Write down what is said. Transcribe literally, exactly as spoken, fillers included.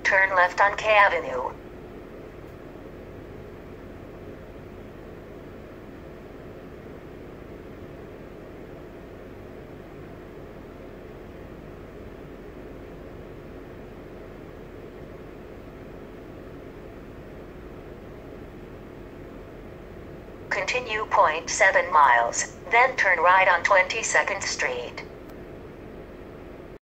Turn left on K Avenue. Continue zero point seven miles, then turn right on twenty-second Street.